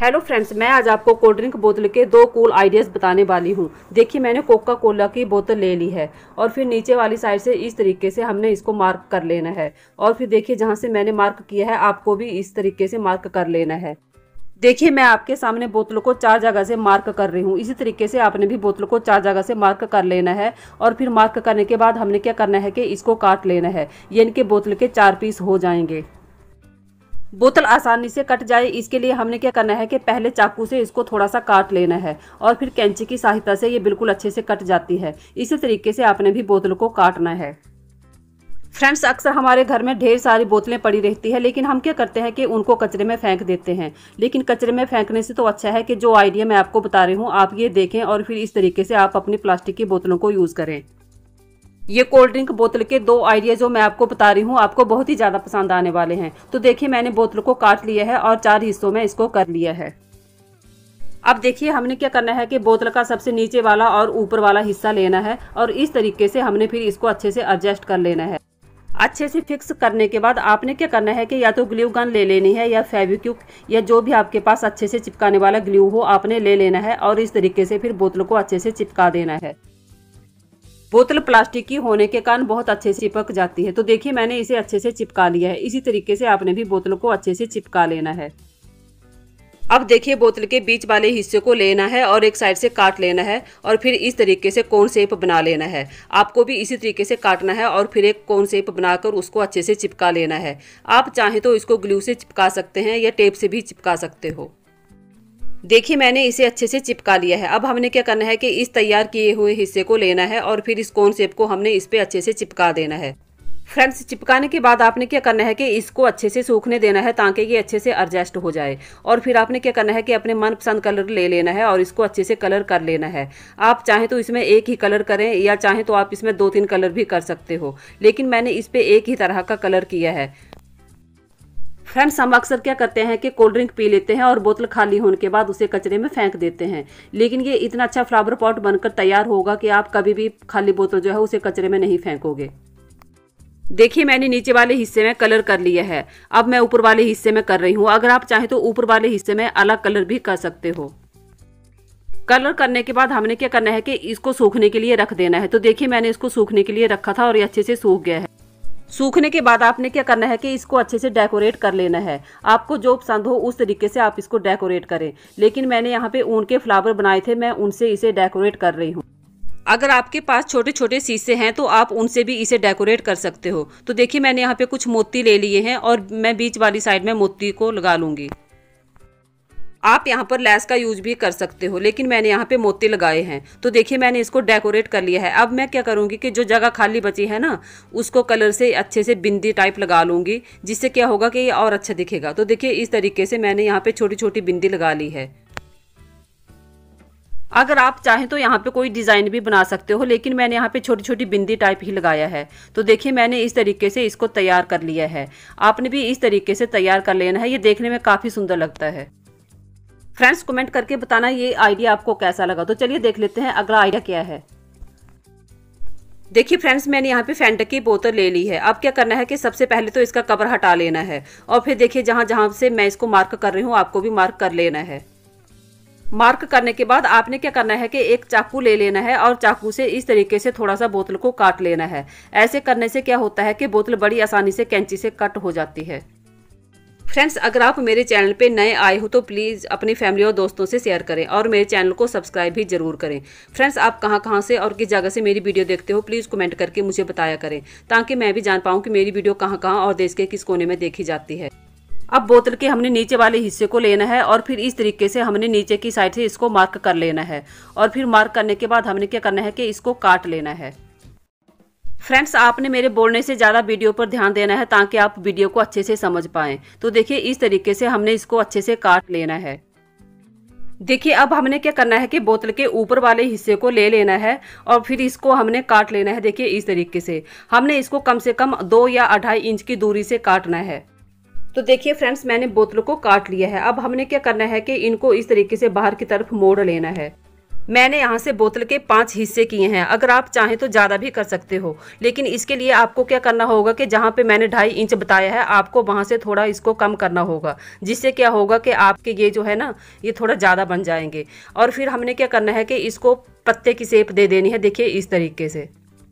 Hello friends, मैं आज आपको कोल्ड ड्रिंक बोतल के दो कूल आइडियाज़ बताने वाली हूँ। देखिए, मैंने कोका कोला की बोतल ले ली है और फिर नीचे वाली साइड से इस तरीके से हमने इसको मार्क कर लेना है। और फिर देखिए, जहाँ से मैंने मार्क किया है आपको भी इस तरीके से मार्क कर लेना है। देखिए, मैं आपके सामने बोतल को 4 जगह से मार्क कर रही हूँ। इसी तरीके से आपने भी बोतल को 4 जगह से मार्क कर लेना है। और फिर मार्क करने के बाद हमने क्या करना है कि इसको काट लेना है, यानी कि बोतल के 4 पीस हो जाएंगे। बोतल आसानी से कट जाए इसके लिए हमने क्या करना है कि पहले चाकू से इसको थोड़ा सा काट लेना है और फिर कैंची की सहायता से ये बिल्कुल अच्छे से कट जाती है। इसी तरीके से आपने भी बोतल को काटना है। फ्रेंड्स, अक्सर हमारे घर में ढेर सारी बोतलें पड़ी रहती है, लेकिन हम क्या करते हैं कि उनको कचरे में फेंक देते हैं। लेकिन कचरे में फेंकने से तो अच्छा है कि जो आइडिया मैं आपको बता रही हूँ आप ये देखें और फिर इस तरीके से आप अपनी प्लास्टिक की बोतलों को यूज़ करें। ये कोल्ड ड्रिंक बोतल के दो आइडिया जो मैं आपको बता रही हूँ आपको बहुत ही ज्यादा पसंद आने वाले हैं। तो देखिए, मैंने बोतल को काट लिया है और 4 हिस्सों में इसको कर लिया है। अब देखिए, हमने क्या करना है कि बोतल का सबसे नीचे वाला और ऊपर वाला हिस्सा लेना है और इस तरीके से हमने फिर इसको अच्छे से एडजस्ट कर लेना है। अच्छे से फिक्स करने के बाद आपने क्या करना है कि या तो ग्लू गन ले लेनी है या फेविक्विक या जो भी आपके पास अच्छे से चिपकाने वाला ग्लू हो आपने ले लेना है और इस तरीके से फिर बोतल को अच्छे से चिपका देना है। बोतल प्लास्टिक की होने के कारण बहुत अच्छे से चिपक जाती है। तो देखिए, मैंने इसे अच्छे से चिपका लिया है। इसी तरीके से आपने भी बोतल को अच्छे से चिपका लेना है। अब देखिए, बोतल के बीच वाले हिस्से को लेना है और एक साइड से काट लेना है और फिर इस तरीके से कोन शेप बना लेना है। आपको भी इसी तरीके से काटना है और फिर एक कोन शेप बनाकर उसको अच्छे से चिपका लेना है। आप चाहें तो इसको ग्लू से चिपका सकते हैं या टेप से भी चिपका सकते हो। देखिए, मैंने इसे अच्छे से चिपका लिया है। अब हमने क्या करना है कि इस तैयार किए हुए हिस्से को लेना है और फिर इस कोन शेप को हमने इस पे अच्छे से चिपका देना है। फ्रेंड्स, चिपकाने के बाद आपने क्या करना है कि इसको अच्छे से सूखने देना है ताकि ये अच्छे से एडजस्ट हो जाए। और फिर आपने क्या करना है कि अपने मनपसंद कलर ले लेना है और इसको अच्छे से कलर कर लेना है। आप चाहें तो इसमें एक ही कलर करें या चाहें तो आप इसमें 2-3 कलर भी कर सकते हो, लेकिन मैंने इस पे एक ही तरह का कलर किया है। फ्रेंड्स, हम अक्सर क्या करते हैं कि कोल्ड ड्रिंक पी लेते हैं और बोतल खाली होने के बाद उसे कचरे में फेंक देते हैं, लेकिन ये इतना अच्छा फ्लावर पॉट बनकर तैयार होगा कि आप कभी भी खाली बोतल जो है उसे कचरे में नहीं फेंकोगे। देखिए, मैंने नीचे वाले हिस्से में कलर कर लिया है। अब मैं ऊपर वाले हिस्से में कर रही हूँ। अगर आप चाहें तो ऊपर वाले हिस्से में अलग कलर भी कर सकते हो। कलर करने के बाद हमने क्या करना है कि इसको सूखने के लिए रख देना है। तो देखिए, मैंने इसको सूखने के लिए रखा था और ये अच्छे से सूख गया है। सूखने के बाद आपने क्या करना है कि इसको अच्छे से डेकोरेट कर लेना है। आपको जो पसंद हो उस तरीके से आप इसको डेकोरेट करें, लेकिन मैंने यहाँ पे ऊन के फ्लावर बनाए थे, मैं उनसे इसे डेकोरेट कर रही हूँ। अगर आपके पास छोटे छोटे शीशे हैं तो आप उनसे भी इसे डेकोरेट कर सकते हो। तो देखिए, मैंने यहाँ पे कुछ मोती ले लिए हैं और मैं बीच वाली साइड में मोती को लगा लूंगी। आप यहाँ पर लेस का यूज भी कर सकते हो, लेकिन मैंने यहाँ पे मोती लगाए हैं। तो देखिए, मैंने इसको डेकोरेट कर लिया है। अब मैं क्या करूँगी कि जो जगह खाली बची है ना उसको कलर से अच्छे से बिंदी टाइप लगा लूँगी, जिससे क्या होगा कि ये और अच्छा दिखेगा। तो देखिए, इस तरीके से मैंने यहाँ पे छोटी छोटी बिंदी लगा ली है। अगर आप चाहें तो यहाँ पे कोई डिज़ाइन भी बना सकते हो, लेकिन मैंने यहाँ पे छोटी छोटी बिंदी टाइप ही लगाया है। तो देखिए, मैंने इस तरीके से इसको तैयार कर लिया है। आपने भी इस तरीके से तैयार कर लेना है। ये देखने में काफ़ी सुंदर लगता है। फ्रेंड्स, कमेंट करके बताना ये आइडिया आपको कैसा लगा। तो चलिए देख लेते हैं अगला आइडिया क्या है। देखिए फ्रेंड्स, मैंने यहाँ पे फैंटा की बोतल ले ली है। अब क्या करना है कि सबसे पहले तो इसका कवर हटा लेना है और फिर देखिए, जहां जहां से मैं इसको मार्क कर रही हूँ आपको भी मार्क कर लेना है। मार्क करने के बाद आपने क्या करना है कि एक चाकू ले लेना है और चाकू से इस तरीके से थोड़ा सा बोतल को काट लेना है। ऐसे करने से क्या होता है कि बोतल बड़ी आसानी से कैंची से कट हो जाती है। फ्रेंड्स, अगर आप मेरे चैनल पे नए आए हो तो प्लीज़ अपनी फैमिली और दोस्तों से शेयर करें और मेरे चैनल को सब्सक्राइब भी जरूर करें। फ्रेंड्स, आप कहां से और किस जगह से मेरी वीडियो देखते हो प्लीज़ कमेंट करके मुझे बताया करें, ताकि मैं भी जान पाऊँ कि मेरी वीडियो कहां और देश के किस कोने में देखी जाती है। अब बोतल के हमने नीचे वाले हिस्से को लेना है और फिर इस तरीके से हमने नीचे की साइड से इसको मार्क कर लेना है और फिर मार्क करने के बाद हमने क्या करना है कि इसको काट लेना है। फ्रेंड्स, आपने मेरे बोलने से ज़्यादा वीडियो पर ध्यान देना है ताकि आप वीडियो को अच्छे से समझ पाएं। तो देखिए, इस तरीके से हमने इसको अच्छे से काट लेना है। देखिए, अब हमने क्या करना है कि बोतल के ऊपर वाले हिस्से को ले लेना है और फिर इसको हमने काट लेना है। देखिए, इस तरीके से हमने इसको कम से कम 2 या 2.5 इंच की दूरी से काटना है। तो देखिए फ्रेंड्स, मैंने बोतल को काट लिया है। अब हमने क्या करना है कि इनको इस तरीके से बाहर की तरफ मोड़ लेना है। मैंने यहाँ से बोतल के 5 हिस्से किए हैं। अगर आप चाहें तो ज़्यादा भी कर सकते हो, लेकिन इसके लिए आपको क्या करना होगा कि जहाँ पे मैंने 2.5 इंच बताया है, आपको वहाँ से थोड़ा इसको कम करना होगा, जिससे क्या होगा कि आपके ये जो है ना, ये थोड़ा ज़्यादा बन जाएंगे। और फिर हमने क्या करना है कि इसको पत्ते की शेप दे देनी है। देखिए इस तरीके से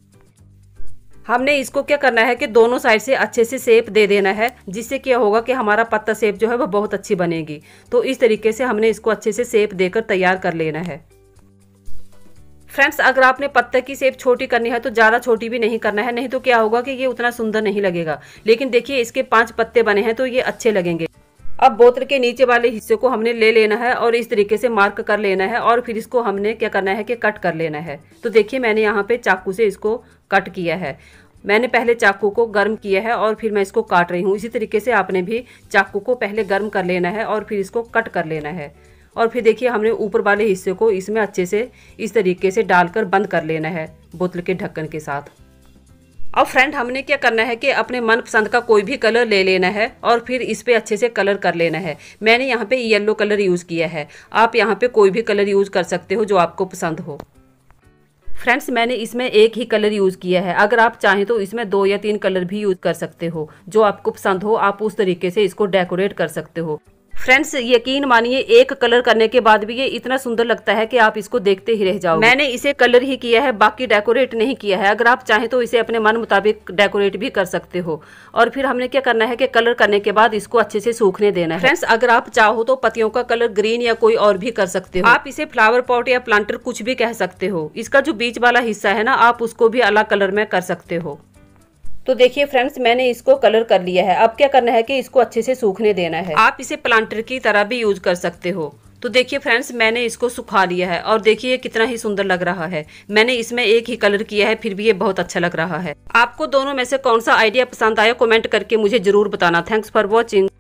हमने इसको क्या करना है कि दोनों साइड से अच्छे से शेप दे देना है, जिससे क्या होगा कि हमारा पत्ता शेप जो है वो बहुत अच्छी बनेगी। तो इस तरीके से हमने इसको अच्छे से शेप देकर तैयार कर लेना है। फ्रेंड्स, अगर आपने पत्ते की शेप छोटी करनी है तो ज़्यादा छोटी भी नहीं करना है, नहीं तो क्या होगा कि ये उतना सुंदर नहीं लगेगा। लेकिन देखिए इसके 5 पत्ते बने हैं तो ये अच्छे लगेंगे। अब बोतल के नीचे वाले हिस्से को हमने ले लेना है और इस तरीके से मार्क कर लेना है और फिर इसको हमने क्या करना है कि कट कर लेना है। तो देखिए मैंने यहाँ पे चाकू से इसको कट किया है। मैंने पहले चाकू को गर्म किया है और फिर मैं इसको काट रही हूँ। इसी तरीके से आपने भी चाकू को पहले गर्म कर लेना है और फिर इसको कट कर लेना है। और फिर देखिए हमने ऊपर वाले हिस्से को इसमें अच्छे से इस तरीके से डालकर बंद कर लेना है बोतल के ढक्कन के साथ। अब फ्रेंड हमने क्या करना है कि अपने मनपसंद का कोई भी कलर ले लेना है और फिर इस पे अच्छे से कलर कर लेना है। मैंने यहाँ पे येलो कलर यूज़ किया है, आप यहाँ पे कोई भी कलर यूज़ कर सकते हो जो आपको पसंद हो। फ्रेंड्स, मैंने इसमें एक ही कलर यूज़ किया है। अगर आप चाहें तो इसमें 2 या 3 कलर भी यूज़ कर सकते हो, जो आपको पसंद हो आप उस तरीके से इसको डेकोरेट कर सकते हो। फ्रेंड्स, यकीन मानिए एक कलर करने के बाद भी ये इतना सुंदर लगता है कि आप इसको देखते ही रह जाओगे। मैंने इसे कलर ही किया है, बाकी डेकोरेट नहीं किया है। अगर आप चाहें तो इसे अपने मन मुताबिक डेकोरेट भी कर सकते हो। और फिर हमने क्या करना है कि कलर करने के बाद इसको अच्छे से सूखने देना है। फ्रेंड्स, अगर आप चाहो तो पत्तियों का कलर ग्रीन या कोई और भी कर सकते हो। आप इसे फ्लावर पॉट या प्लांटर कुछ भी कह सकते हो। इसका जो बीच वाला हिस्सा है ना, आप उसको भी अलग कलर में कर सकते हो। तो देखिए फ्रेंड्स, मैंने इसको कलर कर लिया है। अब क्या करना है कि इसको अच्छे से सूखने देना है। आप इसे प्लांटर की तरह भी यूज कर सकते हो। तो देखिए फ्रेंड्स, मैंने इसको सुखा लिया है और देखिए कितना ही सुंदर लग रहा है। मैंने इसमें एक ही कलर किया है, फिर भी ये बहुत अच्छा लग रहा है। आपको दोनों में से कौन सा आइडिया पसंद आया, कमेंट करके मुझे जरूर बताना। Thanks for watching.